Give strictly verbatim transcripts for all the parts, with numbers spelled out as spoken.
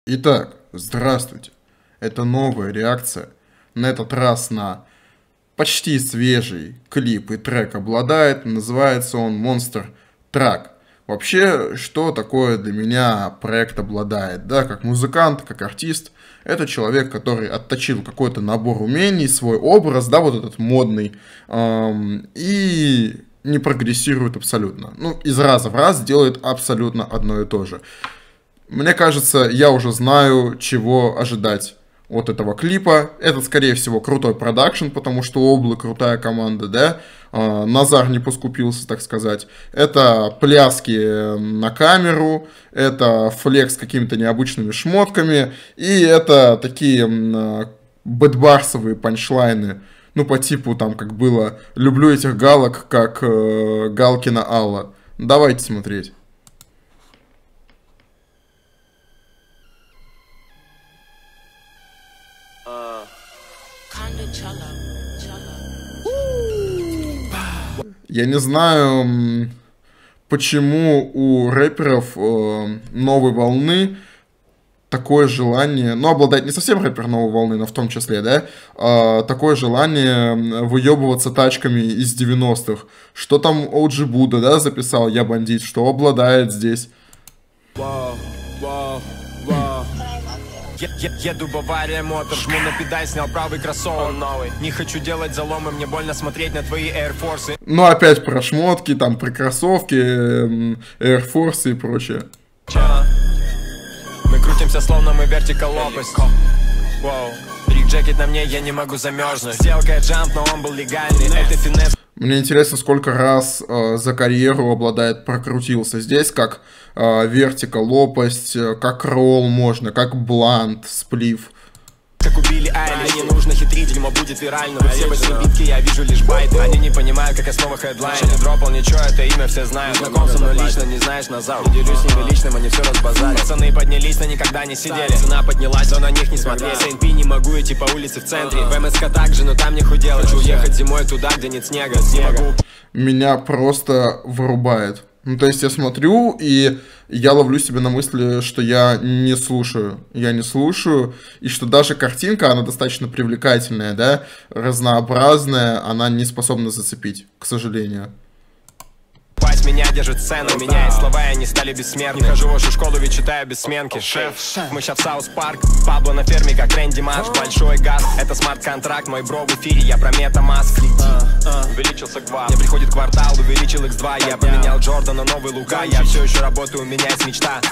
Итак, здравствуйте. Это новая реакция. На этот раз на почти свежий клип и трек обладает. Называется он Monster Truck. Вообще, что такое для меня проект обладает? Да, как музыкант, как артист. Это человек, который отточил какой-то набор умений, свой образ, да, вот этот модный, эм, и не прогрессирует абсолютно. Ну, из раза в раз делает абсолютно одно и то же. Мне кажется, я уже знаю, чего ожидать от этого клипа. Это, скорее всего, крутой продакшн, потому что Обла крутая команда, да. Э, Назар не поскупился, так сказать. Это пляски на камеру, это флекс с какими-то необычными шмотками, и это такие э, бэтбарсовые панчлайны. Ну, по типу, там, как было «Люблю этих галок, как э, Галкина Алла». Давайте смотреть. Я не знаю, почему у рэперов э, новой волны такое желание, ну, обладает не совсем рэпер новой волны, но в том числе, да, э, такое желание выебываться тачками из девяностых. Что там о джи Buddha, да, записал «Я бандит», что обладает здесь. Wow, wow, wow. Я, я, еду Бавария Мотор, жму на педаль, снял правый кроссовок новый. Не хочу делать заломы, мне больно смотреть на твои Air Force. Ну опять про шмотки, там про кроссовки, Air Force и прочее. Че? Мы крутимся словно мы Vertical лопасть. Воу, рик-джекет на мне, я не могу замерзнуть. Сделка джамп, но он был легальный, это финес. Мне интересно, сколько раз э, за карьеру обладает прокрутился здесь, как э, вертика, лопасть, э, как ролл можно, как блант, сплив. Как убили Айли, не нужно хитрить, дерьмо будет виральным. Все быстрые битки, я вижу лишь байты. Они не понимают, как основа хедлайн. Еще не дропал ничего, это имя все знают. Знаком со мной лично, не знаешь назад. Не делюсь с ними личным, они все разбазарят. Пацаны поднялись, но никогда не сидели. Цена поднялась, но на них не смотрели. С эн пи не могу идти по улице в центре. В эм эс ка также, но там не худел. Хочу уехать зимой туда, где нет снега. Не могу. Меня просто вырубает. Ну, то есть я смотрю, и я ловлю себя на мысли, что я не слушаю. Я не слушаю, и что даже картинка, она достаточно привлекательная, да, разнообразная, она не способна зацепить, к сожалению. Пасть меня держит сцена, меняя слова, и они стали бессмертны. Не хожу в вашу школу, ведь читаю без сменки. Шеф, мы ща в Саус Парк, Пабло на ферме, как Рэнди Маш. Большой газ, это смарт-контракт, мой бро в эфире, я про метамаск. Увеличился гвал, мне приходит квартал, увеличил икс два. Я поменял Джордана, новый Лука, я все еще работаю, у меня есть мечта.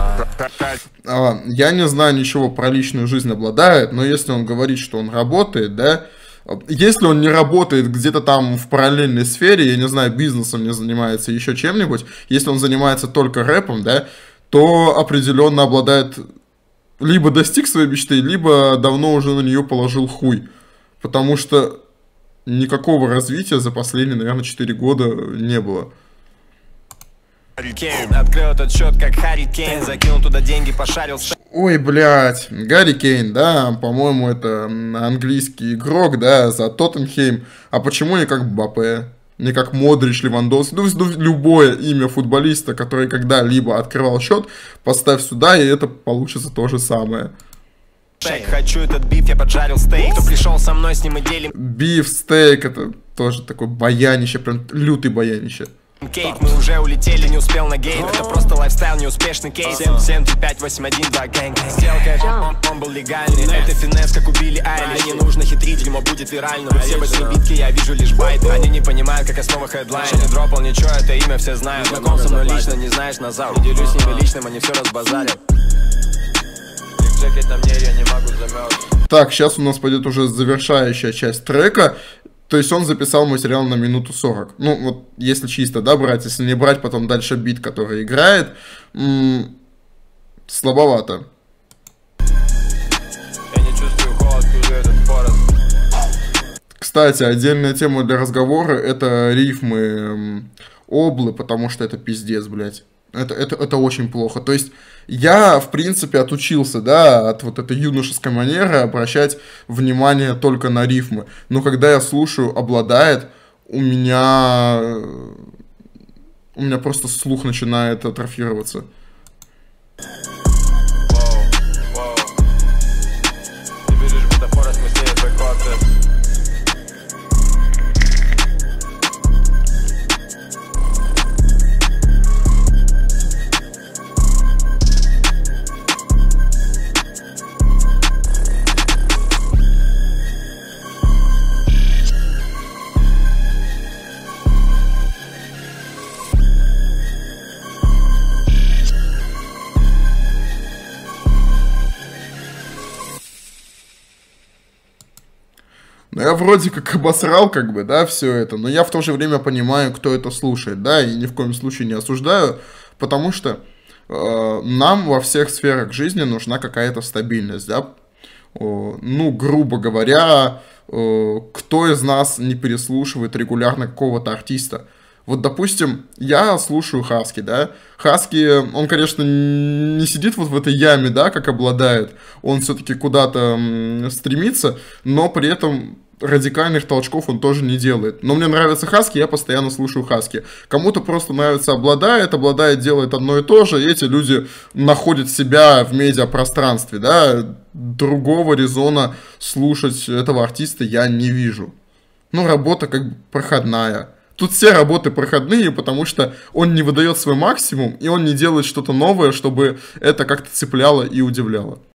Я не знаю ничего про личную жизнь обладает, но если он говорит, что он работает, да, если он не работает где-то там в параллельной сфере, я не знаю, бизнесом не занимается, еще чем-нибудь, если он занимается только рэпом, да, то определенно обладает, либо достиг своей мечты, либо давно уже на нее положил хуй. Потому что никакого развития за последние, наверное, четыре года не было. Открыл этот счет, как Харри Кейн, закинул туда деньги, пошарил. Ой, блядь, Гарри Кейн, да, по-моему, это английский игрок, да, за Тоттенхейм. А почему не как Мбаппе, не как Модрич, Левандовский? Ну, любое имя футболиста, который когда-либо открывал счет, поставь сюда, и это получится то же самое. Хочу этот биф, я поджарил стейк. Кто пришел со мной, с ним и делим. Биф, стейк, это тоже такое баянище, прям лютый баянище. Кейк, мы уже улетели, не успел на гейм. Это просто лайфстайл, неуспешный кейс. семь семь три пять восемь один два гэнг. Сделка, он, он был легальный. Это финес, как убили Айли. Мне не нужно хитрить, дерьмо будет виральным. Все быстрые битки, я вижу лишь байты. Они не понимают, как основа хедлайн. Еще не дропал ничего, это имя все знают. Знаком со мной лично, не знаешь назад. Не делюсь с ними личным, они все разбазарят. Джекет на мне, я не могу замерзнуть. Так, сейчас у нас пойдет уже завершающая часть трека. То есть он записал материал на минуту сорок. Ну, вот если чисто, да, брать, если не брать потом дальше бит, который играет, м-м, слабовато. Я не чувствую холод, этот форест. Кстати, отдельная тема для разговора — это рифмы м, Облы, потому что это пиздец, блядь. Это, это, это очень плохо. То есть я, в принципе, отучился, да, от вот этой юношеской манеры обращать внимание только на рифмы. Но когда я слушаю «Обладает», у меня... У меня просто слух начинает атрофироваться. Ну, я вроде как обосрал, как бы, да, все это, но я в то же время понимаю, кто это слушает, да, и ни в коем случае не осуждаю, потому что э, нам во всех сферах жизни нужна какая-то стабильность, да. О, ну, грубо говоря, э, кто из нас не переслушивает регулярно какого-то артиста? Вот, допустим, я слушаю Хаски, да, Хаски, он, конечно, не сидит вот в этой яме, да, как обладает, он все-таки куда-то м, стремится, но при этом радикальных толчков он тоже не делает. Но мне нравится Хаски, я постоянно слушаю Хаски. Кому-то просто нравится обладает, обладает делает одно и то же, и эти люди находят себя в медиапространстве, да, другого резона слушать этого артиста я не вижу. Ну, работа как бы проходная. Тут все работы проходные, потому что он не выдает свой максимум, и он не делает что-то новое, чтобы это как-то цепляло и удивляло.